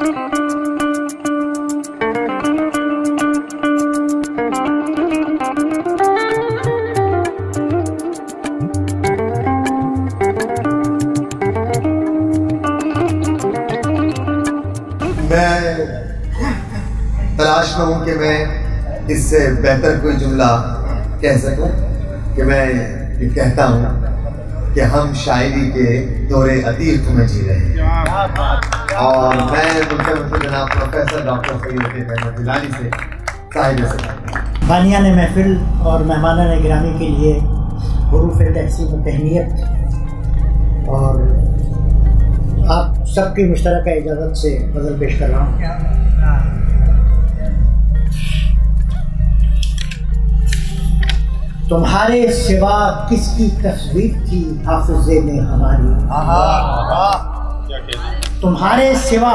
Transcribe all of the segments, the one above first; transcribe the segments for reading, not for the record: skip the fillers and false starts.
मैं तलाश में हूँ कि मैं इससे बेहतर कोई जुमला कह सकूँ कि मैं ये कहता हूँ कि हम शायरी के दौरे अतीत में जी रहे हैं। और मैं मुझे जनाब प्रोफेसर डॉक्टर सैयद अहमद जिलानी से साहिब से बानिया ने महफिल और मेहमानान गिरामी के लिए हुरूफ तहसीन व तहनीयत और आप सबकी मुश्तरका इजाज़त से गज़ल पेश कर रहा हूँ। तुम्हारे सिवा किसकी तस्वीर थी हाफिज़े में हमारी, तुम्हारे सिवा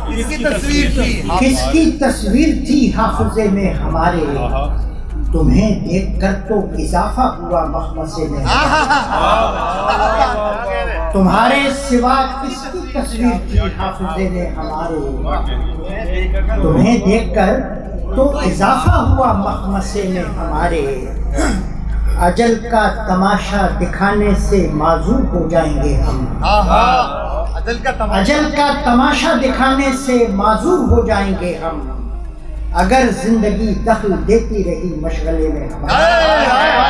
किसकी तस्वीर थी हाफिज़े में हमारे, तुम्हें देखकर तो इजाफा हुआ मखमसे में। तुम्हारे सिवा किसकी तस्वीर थी हाफिज़े में हमारे, तुम्हें देखकर तो इजाफा हुआ मखमसे में हमारे। अजल का तमाशा दिखाने से माजूर हो जाएंगे हम, अजल का तमाशा दिखाने से माजूर हो जाएंगे हम, अगर जिंदगी दखल देती रही मशगले में हमारे।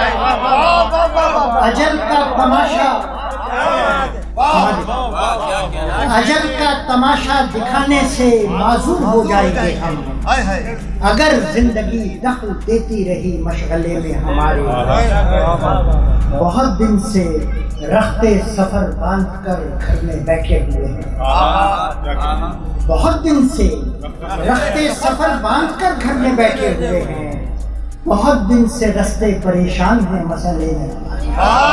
अजल का तमाशा अजल का तमाशा दिखाने से माजूर हो जाएंगे हम, अगर जिंदगी दखल देती रही मशगले में हमारे। बहुत दिन से रखते सफर बांध कर घर में बैठे हुए हैं, बहुत दिन से रखते सफर बांध कर घर में बैठे हुए हैं, बहुत दिन से रास्ते परेशान हैं मसले में हमारे।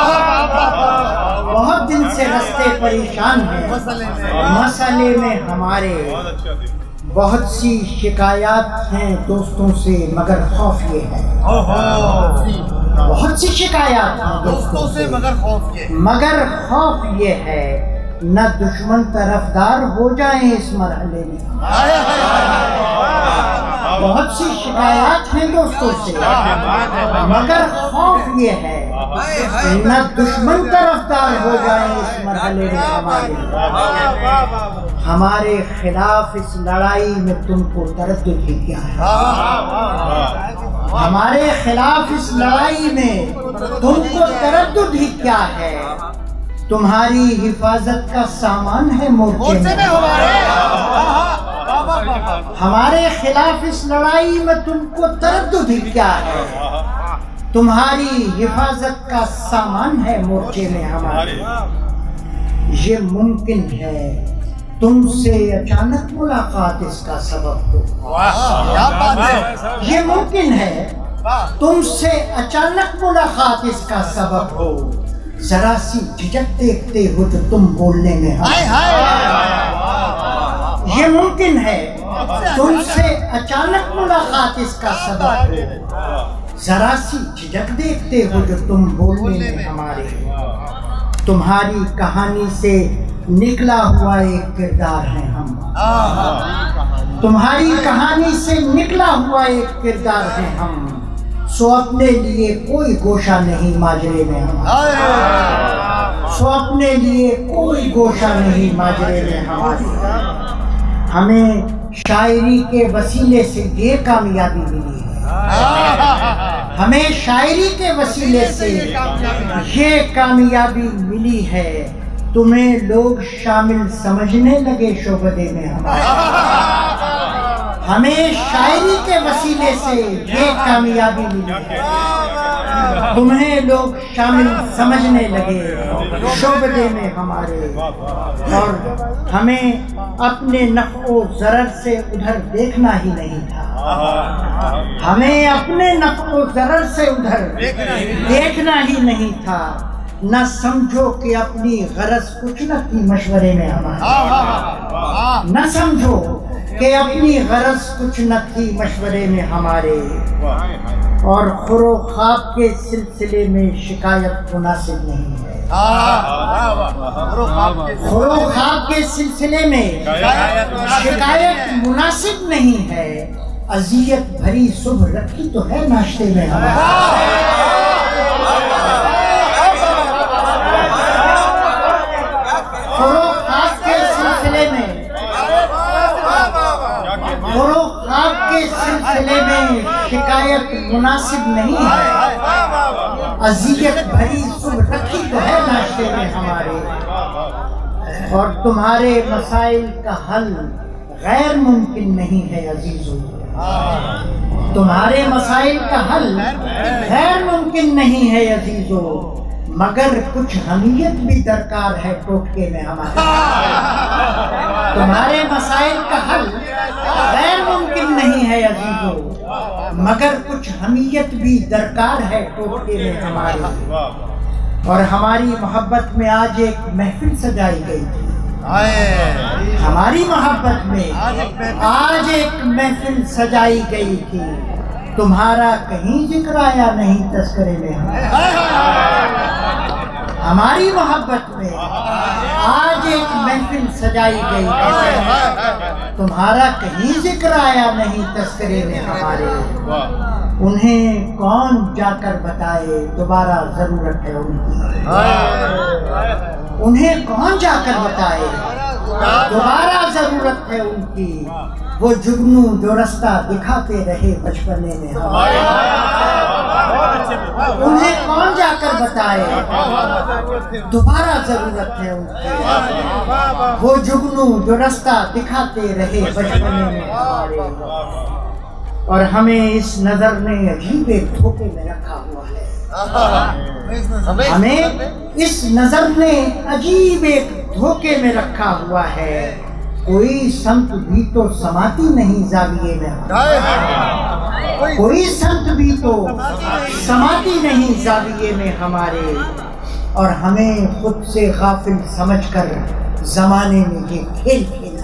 बहुत दिन से रास्ते परेशान हैं मसले में हमारे। बहुत सी शिकायत हैं दोस्तों से मगर खौफ ये है, बहुत सी शिकायत हैं दोस्तों से मगर खौफ ये है, न दुश्मन तरफदार हो जाएं इस मरहले में। बहुत सी शिकायत हैं दोस्तों से मगर खौफ ये है, न दुश्मन तरफदार हो जाएं इस मरहले में हमारे। हमारे खिलाफ इस लड़ाई में तुमको तरद्दुद ही क्या है, हमारे खिलाफ इस लड़ाई में तुमको तरद्दुद ही क्या है, तुम्हारी हिफाजत का सामान है मोर्चे में हमारे खिलाफ इस लड़ाई में तुमको तरद्दुद ही क्या है, तुम्हारी हिफाजत का सामान है मोर्चे में हमारे। ये मुमकिन है तुमसे अचानक मुलाकात इसका सबब हो, ये मुमकिन है तुमसे अचानक मुलाकात इसका सबब हो, जरा सी झिझक देखते हो तो तुम बोलने में हम। ये मुमकिन है तुमसे अचानक मुलाकात इसका सबब हो, जरा सी झिझक देखते हो जो तुम बोलने में हमारे। तुम्हारी कहानी से निकला हुआ एक किरदार है हम, तुम्हारी कहानी से निकला हुआ एक किरदार है हम, सो अपने लिए कोई गोशा नहीं माजरे में हमारे, सो अपने लिए कोई गोशा नहीं माजरे में हमारे। हमें शायरी के वसीले से ये कामयाबी मिली है, हमें शायरी के वसीले से ये कामयाबी मिली है, तुम्हें लोग शामिल समझने लगे शोबदे में हमारे। हमें शायरी के वसीले से ये कामयाबी मिली है, तुम्हें लोग शामिल समझने लगे शोबदे में हमारे। और हमें अपने नफ़ो ज़रर से उधर देखना ही नहीं था, हमें अपने नफ़ो ज़रर से उधर देखना ही नहीं था, न समझो कि अपनी गरज कुछ न थी मशवरे में हमारे, न समझो कि अपनी गरज कुछ न थी मशवरे में हमारे। और खुरो ख्वाब के सिलसिले में शिकायत मुनासिब नहीं है। खुरो ख्वाब के सिलसिले में शिकायत मुनासिब नहीं है। अजियत भरी सुबह रखी तो है नाश्ते में हमारे। खुरो ख्वाब के सिलसिले में शिकायत मुनासिब नहीं है। अजियत भरी सुबह रखी तो है नाश्ते में हमारे। और तुम्हारे मसाइल का हल गैर मुमकिन नहीं है अजीजों। तुम्हारे मसाइल का हल गैर मुमकिन नहीं है अजीजों, मगर कुछ हमीयत भी दरकार है टोटके में हमारे। तुम्हारे मसाइल का हल गैर मुमकिन नहीं है अजीजों, मगर कुछ हमीयत भी दरकार है टोटके में हमारे। और हमारी मोहब्बत में आज एक महफिल सजाई गई थी। हमारी मोहब्बत में आज एक महफिल सजाई गई थी। तुम्हारा कहीं जिक्र आया नहीं तस्करे में। हमारी मोहब्बत में आज एक महफिल सजाई गई थी। तुम्हारा कहीं जिक्र आया नहीं तस्करे में हमारे। उन्हें कौन जाकर बताए दोबारा जरूरत है उनकी। उन्हें कौन जाकर बताए दोबारा जरूरत है उनकी। वो जुगनू जो रास्ता दिखाते रहे बचपने में हमारे। उन्हें कौन जाकर बताए दोबारा जरूरत है उनकी। वो जुगनू जो रास्ता दिखाते रहे बचपने में हमारे। और हमें इस नजर ने अजीब एक धोखे में रखा हुआ है। हमें इस नजर ने अजीब एक धोखे में रखा हुआ है। कोई संत भी तो समाती नहीं जाविये में। कोई संत भी तो समाती नहीं जाविये में हमारे। और हमें खुद से गाफिल समझकर जमाने में ये खेल खेला।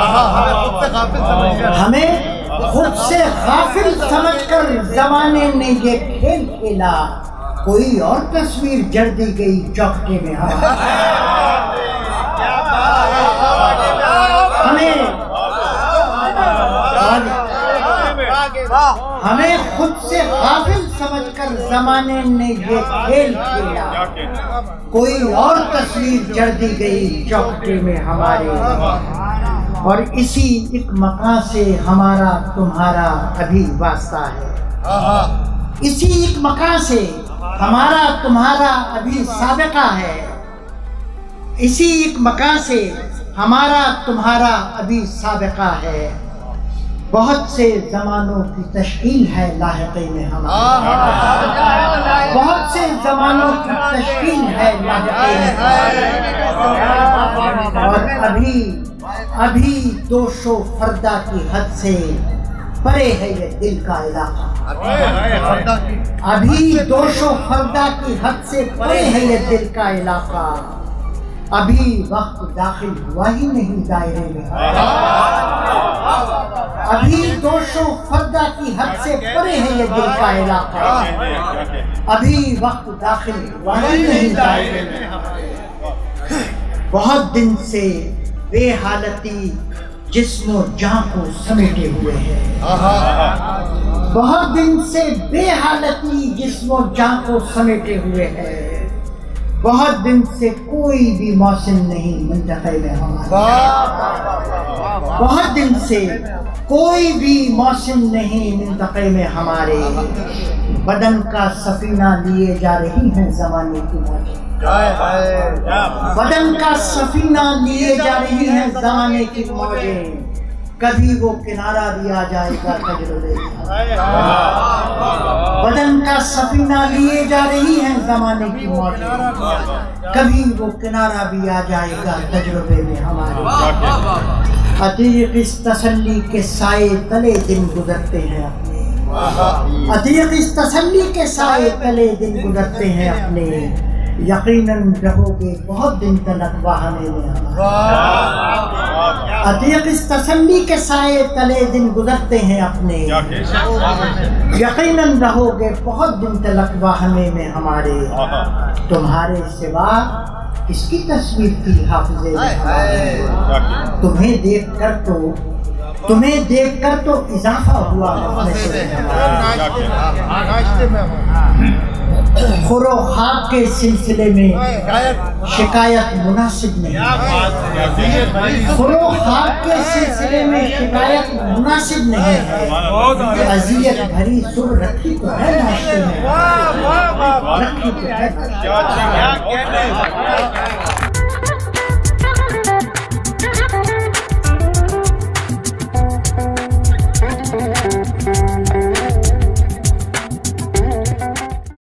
हमें खुद से गाफिल समझकर जमाने ने ये खेल खेला। कोई और तस्वीर जड़ दी गई चौखटे में हमें खुद से गाफिल समझकर जमाने ने ये खेल खेला। कोई और तस्वीर जड़ दी गई चौखटे में हमारे। और इसी एक मकान से हमारा तुम्हारा अभी वास्ता है। इसी एक मकान से हमारा तुम्हारा अभी साबिका है। इसी एक मकान से हमारा तुम्हारा अभी साबिका है। बहुत से जमानों की तश्कील है लाहिक़े में हमारा। बहुत से जमानों की तश्कील है लाहिक़े में। और अभी दोशो फर्दा की हद से परे है ये दिल का इलाका। अभी दोशो फर्दा की हद से परे है ये दिल का इलाका। अभी वक्त दाखिल हुआ ही नहीं दायरे में। अभी दोशो फर्दा की हद से परे है ये दिल का इलाका। अभी वक्त दाखिल हुआ ही नहीं दायरे में। बहुत दिन से बेहालती जिस्मो जान को समेटे हुए है। बहुत दिन से बेहालती जिस्मो जान को समेटे हुए है। बहुत दिन से कोई भी मौसम नहीं मंतक़े में हमारा। बहुत दिन से कोई भी मौसम नहीं मंतक़े में हमारे। बदन का सफीना लिए जा रही हैं जमाने की मौजें। बदन का सफीना लिए जा रही हैं जमाने की मौजें। कभी वो किनारा भी आ जाएगा तजुर्बे। बदन का सफीना लिए जा रही हैं जमाने की मौजें। कभी वो किनारा भी आ जाएगा तजुर्बे में हमारे। अतीक इस तसल्ली के साए तले दिन गुजरते हैं अपने। अतीक इस तसल्ली के साए तले दिन गुजरते हैं अपने। यकीनन रहोगे बहुत दिन तक वाहने में हमारे। अतीक इस तसल्ली के साए तले दिन गुजरते हैं अपने, यकीनन रहोगे बहुत दिन तलक वाहमे में हमारे, तुम्हारे सिवा किसकी तस्वीर थी हाफिज़े में हमारे, तुम्हें देखकर तो इजाफा हुआ खुरो खाक के सिलसिले में शिकायत मुनासिब नहीं, खुरो खाक के सिलसिले में शिकायत मुनासिब नहीं है। अज़ियत भरी सुर रखी तो है नाश्ते में, रखी तो है।